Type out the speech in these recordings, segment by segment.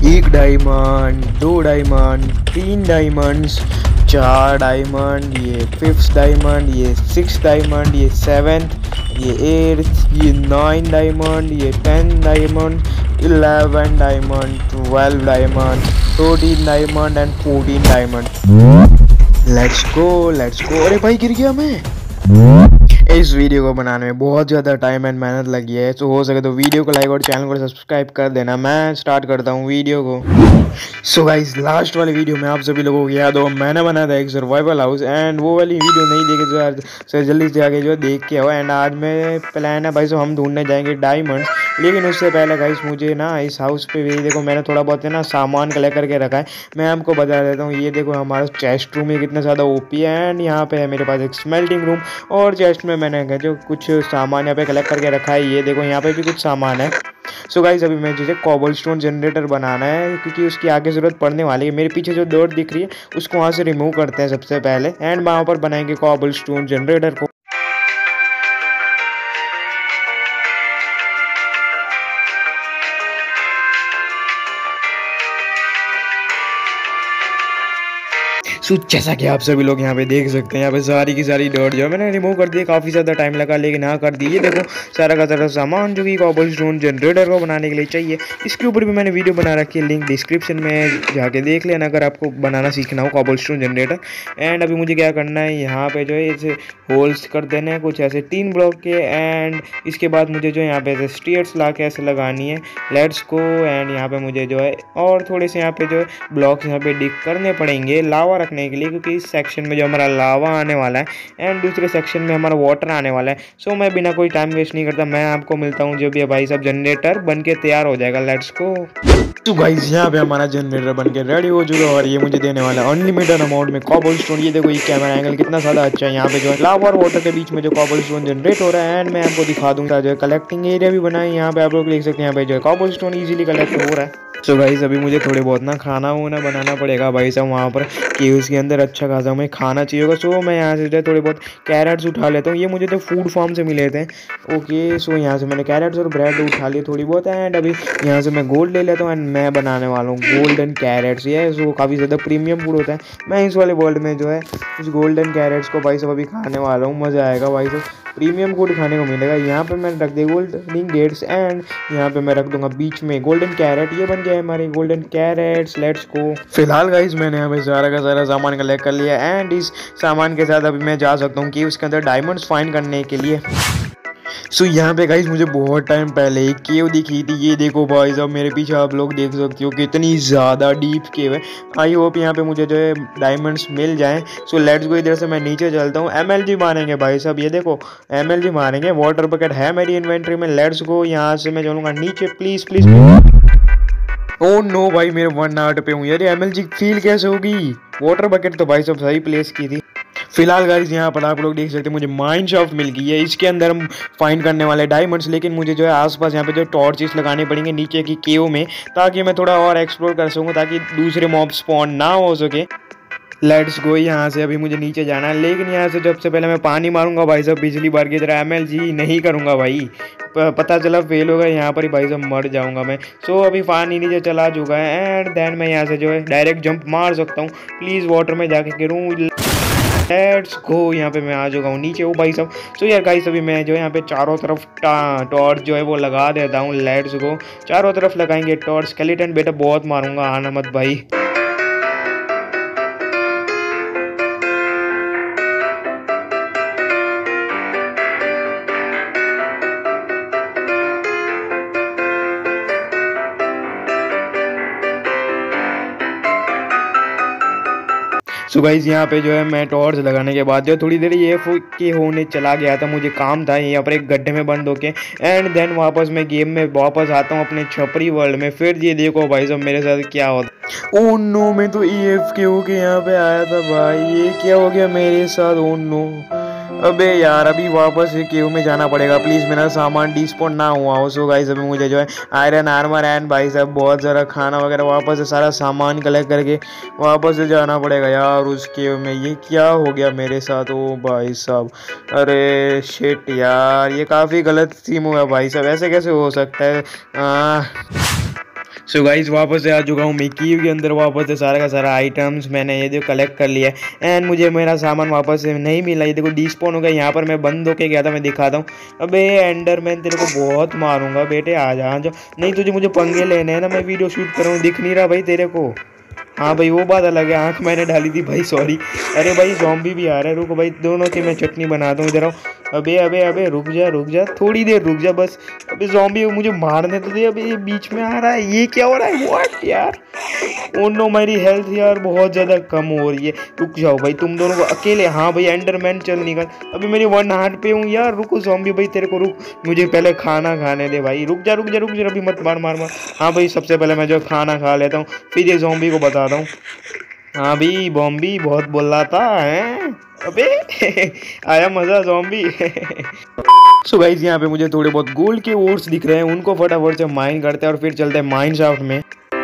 एक डायमंड, दो डायमंड, तीन डायमंड्स, चार डायमंड, ये फिफ्थ डायमंड, ये सिक्स डायमंड, ये सेवेंथ, ये एट्थ, ये 9 डायमंड, ये 10 diamond, 11 diamond, 12 diamond, 13 diamond and 14 diamond. Let's go. अरे भाई गिर गया मैं। इस वीडियो को बनाने में बहुत ज़्यादा टाइम एंड मेहनत लगी है, तो हो सके तो वीडियो को लाइक और चैनल को सब्सक्राइब कर देना। मैं स्टार्ट करता हूँ वीडियो को। सो गाइस, लास्ट वाली वीडियो में आप सभी लोगों को याद हो मैंने बनाया था एक सर्वाइवल हाउस, एंड वो वाली वीडियो नहीं देखे तो यार सर जल्दी से आगे जो देख के आओ। एंड आज में प्लान है भाई सो हम ढूंढने जाएंगे डायमंड्स, लेकिन उससे पहले गाइस मुझे ना इस हाउस पे भी देखो मैंने थोड़ा बहुत है ना सामान कलेक्ट करके रखा है। मैं आपको बता देता हूँ, ये देखो हमारा चेस्ट रूम है कितना ज़्यादा ओपी है। एंड यहाँ पे है मेरे पास एक स्मेल्टिंग रूम, और चेस्ट में मैंने जो कुछ सामान यहाँ पे कलेक्ट करके रखा है। ये देखो यहाँ पे भी कुछ सामान है। सो गाइस, अभी मैं जैसे कॉबलस्टोन जनरेटर बनाना है, क्योंकि उसकी आगे ज़रूरत पड़ने वाली है। मेरे पीछे जो डॉट दिख रही है उसको वहाँ से रिमूव करते हैं सबसे पहले, एंड वहाँ पर बनाएंगे कॉबलस्टोन जनरेटर को। जैसा कि आप सभी लोग यहाँ पे देख सकते हैं, यहाँ पे सारी की सारी डॉट जो मैंने रिमूव कर दी। काफ़ी ज़्यादा टाइम लगा, लेकिन हाँ कर दी। ये देखो सारा का सारा सामान जो कि कॉबलस्टोन जनरेटर को बनाने के लिए चाहिए। इसके ऊपर भी मैंने वीडियो बना रखी है, लिंक डिस्क्रिप्शन में जाके देख लेना अगर आपको बनाना सीखना हो कॉबलस्टोन जनरेटर। एंड अभी मुझे क्या करना है, यहाँ पे जो है ऐसे होल्स कर देने हैं कुछ ऐसे 3 ब्लॉक के। एंड इसके बाद मुझे जो यहाँ पे ऐसे स्टेयर्स ला के ऐसे लगानी है। Let's go. एंड यहाँ पे मुझे जो है और थोड़े से यहाँ पे जो है ब्लॉक्स यहाँ पे डिग करने पड़ेंगे लावा रखने के लिए, क्योंकि इस सेक्शन में जो हमारा लावा आने वाला है एंड दूसरे सेक्शन में हमारा वाटर आने वाला है। सो मैं बिना कोई टाइम वेस्ट नहीं करता, मैं आपको मिलता हूँ जब ये भाई सब जनरेटर बन के तैयार हो जाएगा। Let's go. तो गाइस, यहाँ पे हमारा जनरेटर बन के रेडी हो चुका है, और ये मुझे देने वाला है अनलिमिटेड अमाउंट में कॉबलस्टोन। ये देखो ये कैमरा एंगल कितना ज़्यादा अच्छा है। यहाँ पे जो है लावा और वाटर के बीच में जो कॉबलस्टोन जनरेट हो रहा है, एंड मैं आपको दिखा दूंगा जो है कलेक्टिंग एरिया भी बनाए। यहाँ पे आप लोग देख सकते हैं, यहाँ पे जो है कॉबलस्टोन इजीली कलेक्ट हो रहा है। सो गाइस, अभी मुझे थोड़े बहुत ना खाना वाना बनाना पड़ेगा भाई साहब, वहाँ पर कि उसके अंदर अच्छा खासा हमें खाना चाहिए होगा। सो मैं यहाँ से जो है थोड़े बहुत कैरेट्स उठा लेता हूँ। ये मुझे तो फूड फार्म से मिले थे। ओके, सो यहाँ से मैंने कैरेट्स और ब्रेड उठा लिए थोड़ी बहुत। एंड अभी यहाँ से मैं गोल्ड ले लेता हूँ, एंड मैं बनाने वाला हूँ गोल्डन कैरेट्स। ये सो काफ़ी ज़्यादा प्रीमियम फूड होता है। मैं इस वाले वर्ल्ड में जो है इस गोल्डन कैरेट्स को भाई साहब अभी खाने वाला हूँ। मज़ा आएगा भाई साहब, प्रीमियम फूड खाने को मिलेगा। यहाँ पे मैंने रख दिया गोल्डन गेट्स, एंड यहाँ पे मैं रख दूंगा बीच में गोल्डन कैरेट। ये बन गया हमारे गोल्डन कैरेट्स। Let's go. फिलहाल गाइस, मैंने यहाँ पे सारा का सारा सामान कलेक्ट कर लिया, एंड इस सामान के साथ अभी मैं जा सकता हूँ कि उसके अंदर डायमंड्स फाइंड करने के लिए। सो यहाँ पे गाइस मुझे बहुत टाइम पहले एक केव दिखी थी। ये देखो भाई साहब मेरे पीछे आप लोग देख सकते हो कितनी ज़्यादा डीप केव है। आई होप यहाँ पे मुझे जो है डायमंड्स मिल जाएं। So let's go. इधर से मैं नीचे चलता हूँ। MLG मारेंगे भाई साहब, ये देखो MLG मारेंगे। वाटर बकेट है मेरी इन्वेंट्री में। Let's go. यहाँ से मैं चलूँगा नीचे। Please please. ओ नो भाई, मेरे 1 आउट पे हूँ यार। MLG फील कैसे होगी? वाटर बकेट तो भाई साहब सही प्लेस की थी। फिलहाल गाइस, यहाँ पर आप लोग देख सकते हैं मुझे माइन शाफ्ट मिल गई है। इसके अंदर हम फाइंड करने वाले डायमंड्स, लेकिन मुझे जो है आसपास यहाँ पे जो टॉर्चेस लगाने पड़ेंगे नीचे की केव में, ताकि मैं थोड़ा और एक्सप्लोर कर सकूँ, ताकि दूसरे मॉब स्पॉन ना हो सके। Let's go. यहाँ से अभी मुझे नीचे जाना है, लेकिन यहाँ से सबसे पहले मैं पानी मारूंगा भाई साहब पिछली बार की तरह। MLG नहीं करूँगा भाई, पता चला फेल होगा यहाँ पर ही भाई साहब, मर जाऊँगा मैं। सो अभी पानी नीचे चला चुका है, एंड देन मैं यहाँ से जो है डायरेक्ट जंप मार सकता हूँ। प्लीज़ वाटर में जाके गिरूँ। Let's go. यहाँ पे मैं आ चुका हूँ नीचे। ओ भाई साहब। सो यार गाइस, अभी मैं जो है यहाँ पे चारों तरफ टॉर्च जो है वो लगा देता हूँ। Let's go. चारों तरफ लगाएंगे टॉर्च। स्केलेटन बेटा बहुत मारूंगा, आना मत भाई। सो गाइस, यहाँ पे जो है मैं टॉर्च लगाने के बाद जो थोड़ी देर ये के होने चला गया था, मुझे काम था यहाँ पर एक गड्ढे में बंद होके। एंड देन वापस मैं गेम में वापस आता हूँ अपने छपरी वर्ल्ड में। फिर ये देखो भाई साहब मेरे साथ क्या होता। ओह नो, मैं तो AFK होके यहाँ पे आया था भाई। ये क्या हो गया मेरे साथ? Oh no. अबे यार, अभी वापस केव में जाना पड़ेगा। प्लीज़ मेरा सामान डिस्पॉन ना हुआ हो। सो गाइस, अभी मुझे जो है आयरन आर्मर एंड भाई साहब बहुत सारा खाना वगैरह वापस से सारा सामान कलेक्ट करके वापस से जाना पड़ेगा यार उस केव में। ये क्या हो गया मेरे साथ? ओ भाई साहब, अरे शिट यार, ये काफ़ी गलत सीन हुआ भाई साहब। ऐसे कैसे हो सकता है? सो गाइस वापस से आ चुका हूँ मैं कीव के अंदर। वापस से सारा का सारा आइटम्स मैंने ये देखो कलेक्ट कर लिया है एंड मुझे मेरा सामान वापस से नहीं मिला। ये देखो डिस्पॉन हो गया। यहाँ पर मैं बंद होके गया था, मैं दिखाता हूँ। अबे एंडरमैन तेरे को बहुत मारूंगा बेटे, आ जा जो नहीं तुझे मुझे पंगे लेने हैं ना। मैं वीडियो शूट कर रहा हूँ, दिख नहीं रहा भाई तेरे को। हाँ भाई वो बात अलग है, आँख मैंने डाली थी भाई, सॉरी। अरे भाई ज़ॉम्बी भी आ रहा है, रुको भाई दोनों की मैं चटनी बना दूँ। इधर आओ। अबे अबे अबे रुक जा थोड़ी देर रुक जा बस। अबे ज़ॉम्बी मुझे मारने तो दे। अबे ये बीच में आ रहा है, ये क्या हो रहा है? व्हाट यार, ओ नो मेरी हेल्थ यार बहुत ज़्यादा कम हो रही है। रुक जाओ भाई तुम दोनों को अकेले। हाँ भाई एंडरमैन चल निकल। अभी मेरी 1 हार्ट पे हूँ यार। रुको ज़ॉम्बी भाई तेरे को रुक, मुझे पहले खाना खाने दे भाई। रुक जा अभी मत मार मार मार। हाँ भाई सबसे पहले मैं जो खाना खा लेता हूँ, फिर ये ज़ॉम्बी को बताता हूँ। हाँ भी बॉम्बी बहुत बोल रहा था हैं। अबे आया मजा ज़ॉम्बी। सो गाइस यहाँ पे मुझे थोड़े बहुत गोल्ड के ओर्स दिख रहे हैं, उनको फटाफट से माइन करते हैं और फिर चलते हैं माइन शाफ्ट में।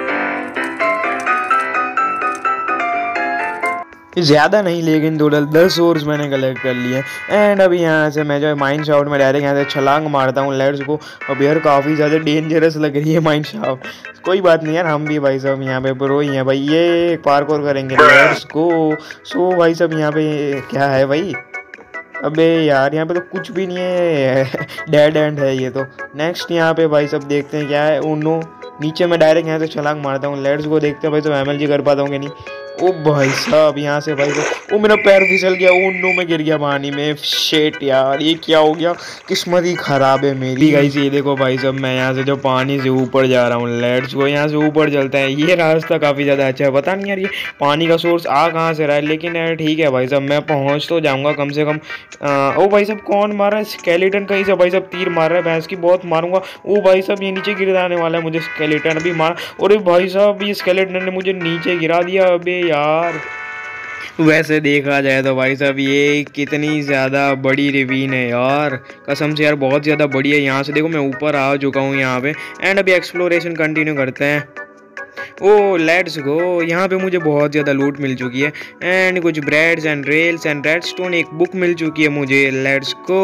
ज़्यादा नहीं लेकिन टोटल 10 ओर्स मैंने कलेक्ट कर लिए एंड अभी यहाँ से मैं जो है माइन शाफ्ट में डायरेक्ट यहाँ से छलांग मारता हूँ। Let's go. अब यार काफ़ी ज़्यादा डेंजरस लग रही है माइन शाफ्ट। कोई बात नहीं यार, हम भी भाई साहब यहाँ पे प्रो ही हैं भाई। ये पार्कोर करेंगे, लेट्स गो। सो भाई साहब यहाँ पे क्या है भाई? अबे यार यहाँ पे तो कुछ भी नहीं है, डेड एंड है ये तो। नेक्स्ट यहाँ पे भाई सब देखते हैं क्या है। उनो नीचे मैं डायरेक्ट यहाँ से छलांग मारता हूँ। लेट्स गो, देखते हैं भाई सब एमएलजी कर पाता हूँ कि नहीं। ओ भाई साहब यहाँ से भाई साहब, ओ मेरा पैर फिसल गया। ओ नो मैं गिर गया पानी में। शेट यार ये क्या हो गया, किस्मत ही खराब है मेरी। गाइस ये देखो भाई साहब मैं यहाँ से जो पानी से ऊपर जा रहा हूँ। लेट्स गो यहाँ से ऊपर चलते हैं। ये रास्ता काफ़ी ज़्यादा अच्छा है। पता नहीं यार ये पानी का सोर्स आ कहाँ से रहा है, लेकिन यार ठीक है भाई साहब मैं पहुँच तो जाऊँगा कम से कम। ओ भाई साहब कौन मार रहा है? स्केलेटन कहीं से भाई साहब तीर मार रहा है, भैंस की बहुत मारूंगा। ओ भाई साहब ये नीचे गिर जाने वाला है मुझे। स्केलेटन अभी मार। अरे भाई साहब ये स्केलेटन ने मुझे नीचे गिरा दिया। अबे यार वैसे देखा जाए तो भाई साहब ये कितनी ज़्यादा बड़ी रिवीन है यार, कसम से यार बहुत ज़्यादा बड़ी है। यहाँ से देखो मैं ऊपर आ चुका हूँ यहाँ पे एंड अभी एक्सप्लोरेशन कंटिन्यू करते हैं। Oh let's go. यहाँ पे मुझे बहुत ज़्यादा लूट मिल चुकी है एंड कुछ breads and rails and redstone, एक बुक मिल चुकी है मुझे। Let's go.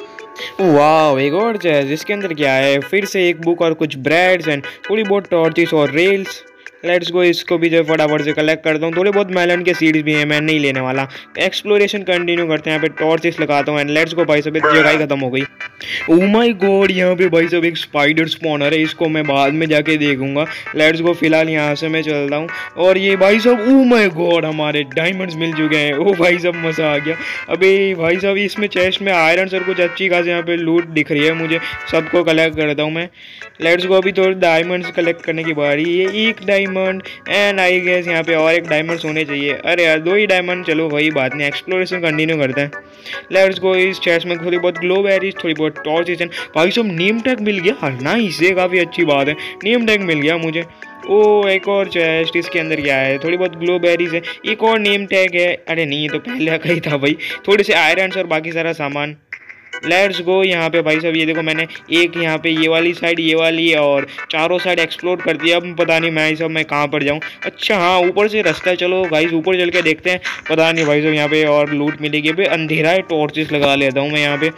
वाह एक और चीज़ जिसके अंदर क्या है, फिर से एक बुक और कुछ ब्रेड्स एंड थोड़ी बहुत टॉर्चेस और रेल्स। लेट्स गो इसको भी जो फटाफट से कलेक्ट करता हूँ। थोड़े बहुत मेलन के सीड्स भी हैं, मैं नहीं लेने वाला। एक्सप्लोरेशन कंटिन्यू करते हैं। यहाँ पे टॉर्चेस लगाता हूँ एंड लेट्स गो। भाई साहब जगह ही खत्म हो गई। ओ माय गॉड यहाँ पे भाई साहब एक स्पाइडर स्पॉनर है, इसको मैं बाद में जाके देखूंगा। लेट्स गो फिलहाल यहाँ से मैं चलता हूँ। और ये भाई साहब ओ माय गॉड हमारे डायमंड्स मिल चुके हैं। ओ भाई साहब मज़ा आ गया। अबे भाई साहब इसमें चेस्ट में आयरन और कुछ अच्छी खासी यहाँ पे लूट दिख रही है मुझे, सबको कलेक्ट करता हूँ मैं। लेट्स गो अभी थोड़ी डायमंड्स कलेक्ट करने की बारी है। एक डायमंड एंड आई गेस यहाँ पे और एक डायमंड्स होने चाहिए। अरे यार 2 ही डायमंड, चलो वही बात नहीं, एक्सप्लोरेशन कंटिन्यू करते हैं। लेट्स गो इस चेस्ट में थोड़ी बहुत ग्लो बेरीज, थोड़ी बहुत टॉर्चेस। भाई साहब नेम टैग मिल गया। हाँ नाइस, ये काफ़ी अच्छी बात है, नेम टैग मिल गया मुझे। ओ एक और चेस्ट, इसके अंदर क्या है? थोड़ी बहुत ग्लो बेरीज है, एक और नेम टैग है। अरे नहीं ये तो पहले का ही था भाई। थोड़े से आयरन्स और बाकी सारा सामान। लेट्स गो यहाँ पे भाई साहब ये देखो मैंने एक यहाँ पे ये वाली साइड, ये वाली और चारों साइड एक्सप्लोर कर दिया। अब पता नहीं मैं सब मैं कहाँ पर जाऊँ। अच्छा हाँ ऊपर से रास्ता है, चलो गाइस ऊपर चल के देखते हैं। पता नहीं भाई साहब यहाँ पे और लूट मिलेगी। अभी अंधेरा है, टॉर्चेस लगा लेता हूँ मैं यहाँ पे।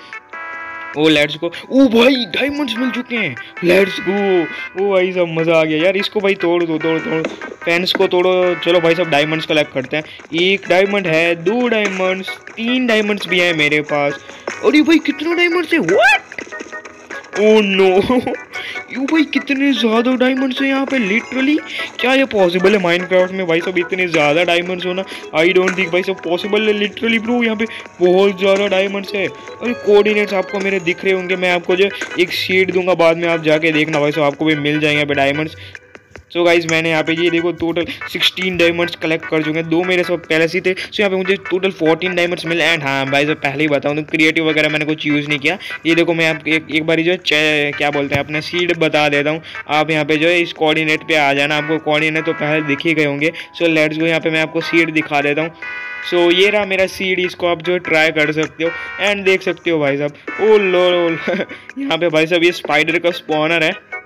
ओ लेट्स गो। ओ भाई डायमंड्स मिल चुके हैं। Let's go. ओ भाई साहब मज़ा आ गया यार। इसको भाई तोड़ दो, तोड़ पेन्स को तोड़ो। चलो भाई साहब डायमंड्स कलेक्ट करते हैं। 1 डायमंड है, 2 डायमंड्स, 3 डायमंड्स भी हैं मेरे पास। अरे भाई कितने डायमंड्स है? व्हाट? ओह नो यू भाई कितने ज़्यादा डायमंड्स हैं यहाँ पे लिटरली। क्या ये पॉसिबल है माइनक्राफ्ट में भाई साहब इतने ज़्यादा डायमंड्स होना? आई डोंट थिंक भाई साहब पॉसिबल है लिटरली ब्रो। यहाँ पे बहुत ज़्यादा डायमंड्स है। अरे कोऑर्डिनेट्स आपको मेरे दिख रहे होंगे, मैं आपको जो एक शीट दूंगा बाद में, आप जाके देखना भाई साहब आपको भी मिल जाएंगे यहाँ पे डायमंड्स। सो गाइज मैंने यहाँ पे ये देखो टोटल 16 डायमंड्स कलेक्ट कर चुके हैं। 2 मेरे सब पहले से थे। सो यहाँ पे मुझे टोटल 14 डायमंड्स मिले एंड हाँ भाई साहब पहले ही बताऊँ तो क्रिएटिव वगैरह मैंने कुछ यूज़ नहीं किया। ये देखो मैं आपको एक बारी जो है क्या बोलते हैं अपने सीड बता देता हूँ। आप यहाँ पे जो है इस कोऑर्डिनेट पे आ जाना। आपको कोऑर्डिनेट तो पहले दिख ही गए होंगे। सो लेट्स गो यहाँ पे मैं आपको सीड दिखा देता हूँ। सो ये रहा मेरा सीड, इसको आप जो है ट्राई कर सकते हो एंड देख सकते हो भाई साहब। ओ लो यहाँ पे भाई साहब ये स्पाइडर का स्पॉनर है।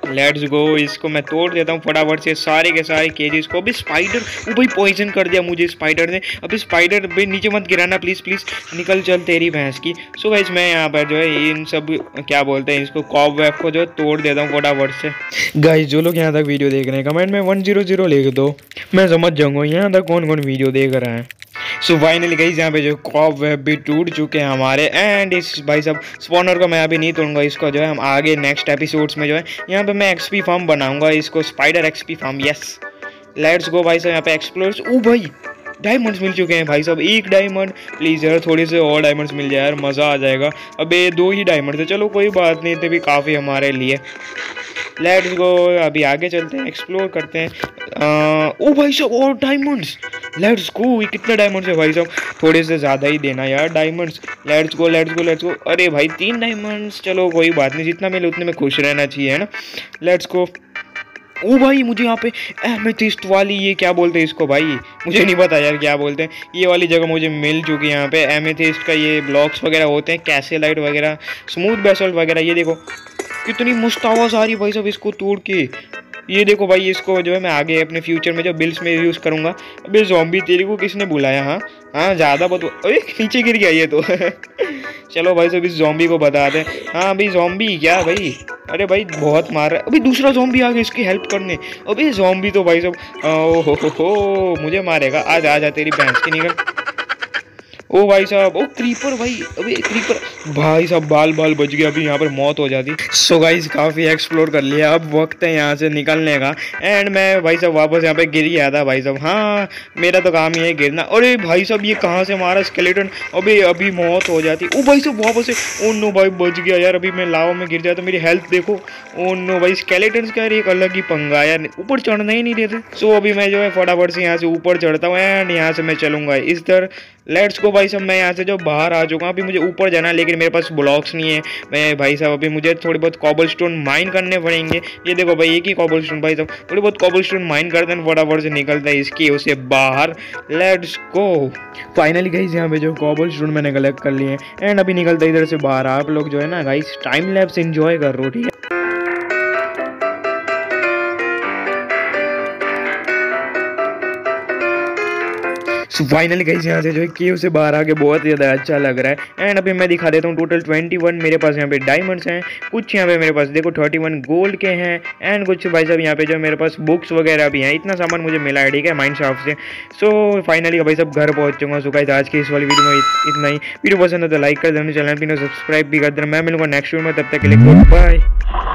लेट्स गो, इसको मैं तोड़ देता हूँ फटाफट से सारे के सारे केजेस को। अभी स्पाइडर, वो भाई पॉइजन कर दिया मुझे स्पाइडर ने। अभी स्पाइडर भाई नीचे मत गिराना प्लीज़ प्लीज़, निकल चल तेरी भैंस की। सो गाइस मैं यहाँ पर जो है इन सब क्या बोलते हैं इसको, कॉबवेब को जो है तोड़ देता हूँ फटाफट से। गाइस जो लोग यहाँ तक वीडियो देख रहे हैं कमेंट में 100 लिख दो, मैं समझ जाऊँगा यहाँ तक कौन कौन वीडियो देख रहा है। सो फाइनली गाइस यहाँ पे जो कॉबवेब भी टूट चुके हैं हमारे। एंड इस भाई साहब स्पॉनर को मैं अभी नहीं तोड़ूंगा, इसको जो है हम आगे नेक्स्ट एपिसोड्स में जो है यहाँ पे मैं एक्सपी फार्म बनाऊंगा, इसको spider XP farm. Yes let's go भाई साहब यहाँ पे एक्सप्लोर्स। ओ भाई डायमंड्स मिल चुके हैं भाई साहब, एक डायमंड प्लीज़ यार, थोड़े से और डायमंड्स मिल जाए यार, मज़ा आ जाएगा। अबे 2 ही डायमंड थे, चलो कोई बात नहीं, इतने भी काफ़ी हमारे लिए। लेट्स गो अभी आगे चलते हैं, एक्सप्लोर करते हैं। ओ भाई साहब और डायमंड्स, लेट्स गो। ये कितने डायमंड्स है भाई साहब, थोड़े से ज़्यादा ही देना यार diamonds. Let's go let's go let's go. अरे भाई 3 डायमंड्स, चलो कोई बात नहीं, जितना मिले उतने में खुश रहना चाहिए है ना। Let's go. ओ भाई मुझे यहाँ पे एमेथिस्ट वाली, ये क्या बोलते हैं इसको भाई, मुझे नहीं पता यार क्या बोलते हैं, ये वाली जगह मुझे मिल चुकी है। यहाँ पे एमेथिस्ट का ये ब्लॉक्स वगैरह होते हैं, कैसेलाइट वगैरह, स्मूथ बेसल्ट वगैरह। ये देखो कितनी मस्त आवाज़ आ रही है भाई साहब इसको तोड़ के। ये देखो भाई, इसको जो है मैं आगे अपने फ्यूचर में जो बिल्स में यूज़ करूँगा। अबे ज़ॉम्बी तेरे को किसने बुलाया? हाँ हाँ ज़्यादा बहुत, अरे नीचे गिर गया ये तो चलो भाई साहब इस ज़ॉम्बी को बता दें। हाँ भाई ज़ॉम्बी क्या भाई, अरे भाई बहुत मार रहा है। अभी दूसरा ज़ॉम्बी आ गया इसकी हेल्प करने। अबे ज़ॉम्बी तो भाई साहब ओ हो मुझे मारेगा। आजा आजा तेरी भैंस की निकल। ओ भाई साहब, ओ क्रीपर भाई, अबे क्रीपर भाई साहब, बाल बाल बच गया, अभी यहाँ पर मौत हो जाती। सो गाइस काफ़ी एक्सप्लोर कर लिया, अब वक्त है यहाँ से निकलने का। एंड मैं भाई साहब वापस यहाँ पे गिर ही आया था भाई साहब। हाँ मेरा तो काम ही है गिरना। अरे भाई साहब ये कहाँ से मारा स्केलेटन, अबे अभी मौत हो जाती। ओ भाई साहब वापस से, ओ नो भाई बच गया यार, अभी मैं लावा में गिर जाता, मेरी हेल्थ देखो। ओ नो भाई स्केलेटन का एक अलग ही पंगा यार, ऊपर चढ़ना ही नहीं देते। सो अभी मैं जो है फटाफट से यहाँ से ऊपर चढ़ता हूँ एंड यहाँ से मैं चलूँगा इस तरह। लेट्स गो भाई साहब, मैं यहाँ से जो बाहर आ चुका हूँ, अभी मुझे ऊपर जाना है लेकिन मेरे पास ब्लॉक्स नहीं है। मैं भाई साहब अभी मुझे थोड़ी बहुत कॉबलस्टोन माइन करने पड़ेंगे। ये देखो भाई एक ही कॉबलस्टोन भाई साहब, थोड़ी बहुत कॉबलस्टोन माइन करते हैं फटाफट से निकलता है इसकी उसे बाहर। Let's go. फाइनली गाइस यहाँ पे जो कॉबलस्टोन मैंने कलेक्ट कर लिए हैं एंड अभी निकलता है इधर से बाहर। आप लोग जो है ना गाइस टाइम लैप्स एंजॉय कर रहे हो, ठीक है। सो फाइनली गाइस यहाँ से जो है केव से बाहर आके बहुत ज़्यादा अच्छा लग रहा है। एंड अभी मैं दिखा देता हूँ टोटल 21 मेरे पास यहाँ पे डायमंड्स हैं, कुछ यहाँ पे मेरे पास देखो 31 गोल्ड के हैं एंड कुछ भाई साहब यहाँ पे जो मेरे पास बुक्स वगैरह भी हैं। इतना सामान मुझे मिला है, ठीक है, माइंड शाफ्ट से। सो फाइनली भाई साहब घर पहुँच चुका हूँ। सो गाइस आज की इस वाली वीडियो में इतना ही। वीडियो पसंद है तो लाइक कर देना, चैनल पर सब्सक्राइब भी कर देना। मैं मिलूंगा नेक्स्ट वीडियो में, तब तक के लिए गुड बाय।